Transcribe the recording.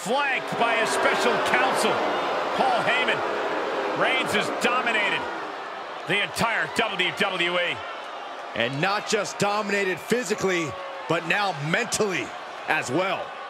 flanked by his special counsel, Paul Heyman. Reigns has dominated the entire WWE. And not just dominated physically, but now mentally as well.